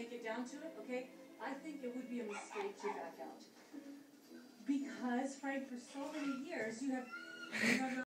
make it down to it, okay, I think it would be a mistake to back out. Because, Frank, for so many years, you have